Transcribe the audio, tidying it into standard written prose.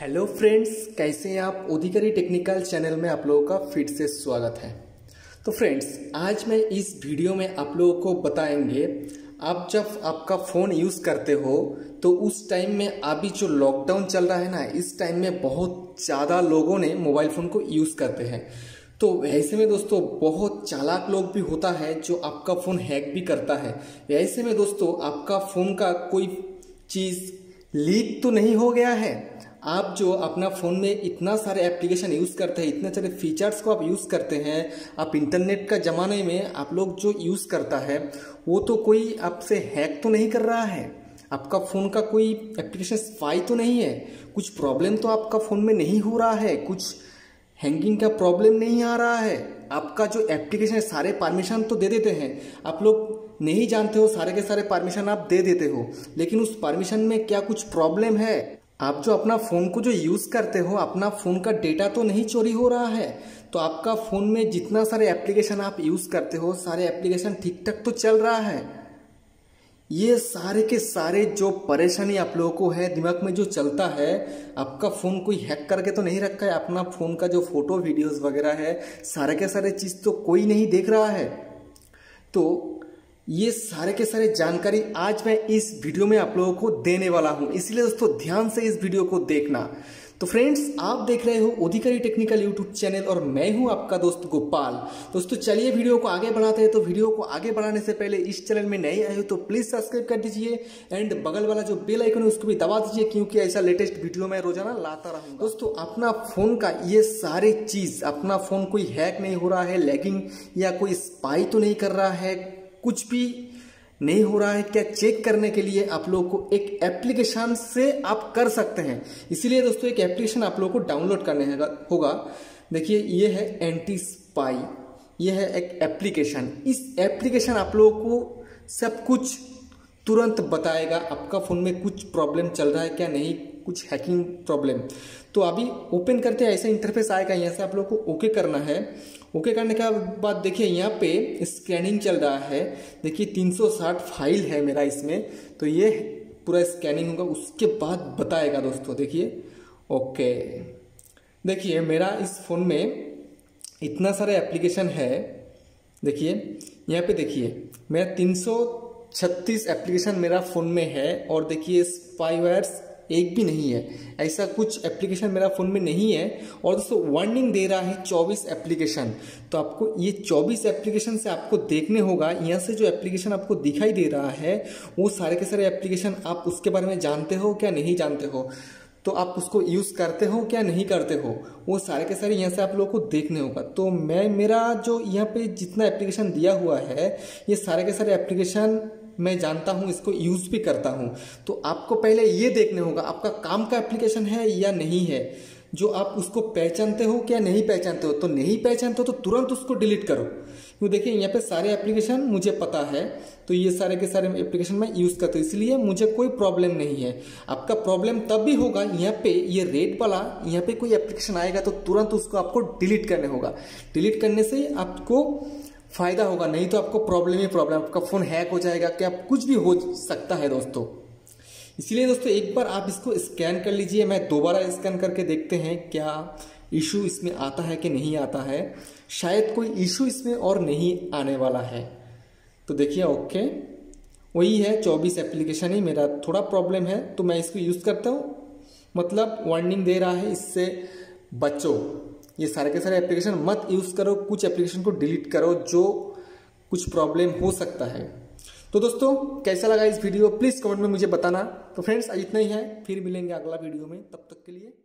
Hello friends, कैसे हैं आप। अधिकारी टेक्निकल चैनल में आप लोगों का फिर से स्वागत है। तो फ्रेंड्स, आज मैं इस वीडियो में आप लोगों को बताएंगे, आप जब आपका फ़ोन यूज़ करते हो तो उस टाइम में अभी जो लॉकडाउन चल रहा है ना, इस टाइम में बहुत ज़्यादा लोगों ने मोबाइल फ़ोन को यूज़ करते हैं। तो ऐसे में दोस्तों बहुत चालाक लोग भी होता है जो आपका फ़ोन हैक भी करता है। ऐसे में दोस्तों आपका फ़ोन का कोई चीज़ लीक तो नहीं हो गया है। आप जो अपना फ़ोन में इतना सारे एप्लीकेशन यूज़ करते हैं, इतने सारे फीचर्स को आप यूज़ करते हैं, आप इंटरनेट का ज़माने में आप लोग जो यूज़ करता है वो तो कोई आपसे हैक तो नहीं कर रहा है। आपका फ़ोन का कोई एप्लीकेशन स्पाई तो नहीं है, कुछ प्रॉब्लम तो आपका फ़ोन में नहीं हो रहा है, कुछ हैंगिंग का प्रॉब्लम नहीं आ रहा है। आपका जो एप्लीकेशन है सारे परमिशन तो दे देते हैं, आप लोग नहीं जानते हो, सारे के सारे परमिशन आप दे देते हो, लेकिन उस परमिशन में क्या कुछ प्रॉब्लम है। आप जो अपना फ़ोन को जो यूज़ करते हो, अपना फ़ोन का डेटा तो नहीं चोरी हो रहा है। तो आपका फ़ोन में जितना सारे एप्लीकेशन आप यूज़ करते हो, सारे एप्लीकेशन ठीक ठाक तो चल रहा है। ये सारे के सारे जो परेशानी आप लोगों को है दिमाग में जो चलता है, आपका फ़ोन कोई हैक करके तो नहीं रखा है। अपना फ़ोन का जो फोटो वीडियोस वगैरह है, सारे के सारे चीज़ तो कोई नहीं देख रहा है। तो ये सारे के सारे जानकारी आज मैं इस वीडियो में आप लोगों को देने वाला हूं, इसलिए दोस्तों ध्यान से इस वीडियो को देखना। तो फ्रेंड्स, आप देख रहे हो अधिकारी टेक्निकल यूट्यूब चैनल और मैं हूं आपका दोस्त गोपाल। दोस्तों चलिए वीडियो को आगे बढ़ाते हैं। तो वीडियो को आगे बढ़ाने से पहले इस चैनल में नए आए हो तो प्लीज सब्सक्राइब कर दीजिए एंड बगल वाला जो बेल आइकन है उसको भी दबा दीजिए, क्योंकि ऐसा लेटेस्ट वीडियो मैं रोजाना लाता रहूंगा। दोस्तों अपना फोन का ये सारे चीज, अपना फोन कोई हैक नहीं हो रहा है, लैगिंग या कोई स्पाई तो नहीं कर रहा है, कुछ भी नहीं हो रहा है क्या, चेक करने के लिए आप लोगों को एक एप्लीकेशन से आप कर सकते हैं। इसीलिए दोस्तों एक एप्लीकेशन आप लोगों को डाउनलोड करने होगा। देखिए ये है एंटी स्पाई, ये है एक एप्लीकेशन। इस एप्लीकेशन आप लोगों को सब कुछ तुरंत बताएगा, आपका फ़ोन में कुछ प्रॉब्लम चल रहा है क्या, नहीं कुछ हैकिंग प्रॉब्लम। तो अभी ओपन करते हैं, ऐसा इंटरफेस आएगा, यहाँ से आप लोग को ओके करना है। ओके करने के बाद देखिए यहाँ पे स्कैनिंग चल रहा है। देखिए 360 फाइल है मेरा इसमें, तो ये पूरा स्कैनिंग होगा, उसके बाद बताएगा दोस्तों। देखिए ओके, देखिए मेरा इस फ़ोन में इतना सारा एप्लीकेशन है। देखिए यहाँ पे देखिए मेरा 336 एप्लीकेशन मेरा फ़ोन में है, और देखिए स्पाईवेयर्स एक भी नहीं है, ऐसा कुछ एप्लीकेशन मेरा फ़ोन में नहीं है। और दोस्तों वार्निंग दे रहा है 24 एप्लीकेशन। तो आपको ये 24 एप्लीकेशन से आपको देखने होगा, यहाँ से जो एप्लीकेशन आपको दिखाई दे रहा है वो सारे के सारे एप्लीकेशन आप उसके बारे में जानते हो क्या, नहीं जानते हो, तो आप उसको यूज़ करते हो क्या, नहीं करते हो, वो सारे के सारे यहाँ से आप लोगों को देखने होगा। तो मेरा जो यहाँ पे जितना एप्लीकेशन दिया हुआ है, ये सारे के सारे एप्लीकेशन मैं जानता हूँ, इसको यूज़ भी करता हूँ। तो आपको पहले ये देखने होगा आपका काम का एप्लीकेशन है या नहीं है, जो आप उसको पहचानते हो क्या, नहीं पहचानते हो। तो नहीं पहचानते हो तो तुरंत उसको डिलीट करो, क्यों देखिए यहाँ पे सारे एप्लीकेशन मुझे पता है, तो ये सारे के सारे एप्लीकेशन मैं यूज़ करता हूँ, इसलिए मुझे कोई प्रॉब्लम नहीं है। आपका प्रॉब्लम तब भी होगा, यहाँ पे ये रेड वाला यहाँ पे कोई एप्लीकेशन आएगा तो तुरंत उसको आपको डिलीट करने होगा। डिलीट करने से आपको फायदा होगा, नहीं तो आपको प्रॉब्लम ही प्रॉब्लम, आपका फ़ोन हैक हो जाएगा, क्या कुछ भी हो सकता है दोस्तों। इसलिए दोस्तों एक बार आप इसको स्कैन कर लीजिए, मैं दोबारा स्कैन करके देखते हैं क्या इशू इसमें आता है कि नहीं आता है। शायद कोई इशू इसमें और नहीं आने वाला है। तो देखिए ओके, वही है 24 एप्लीकेशन ही मेरा थोड़ा प्रॉब्लम है, तो मैं इसको यूज़ करता हूँ। मतलब वार्निंग दे रहा है, इससे बचो, ये सारे के सारे एप्लीकेशन मत यूज़ करो, कुछ एप्लीकेशन को डिलीट करो जो कुछ प्रॉब्लम हो सकता है। तो दोस्तों कैसा लगा इस वीडियो, प्लीज़ कमेंट में मुझे बताना। तो फ्रेंड्स आज इतना ही है, फिर मिलेंगे अगला वीडियो में, तब तक के लिए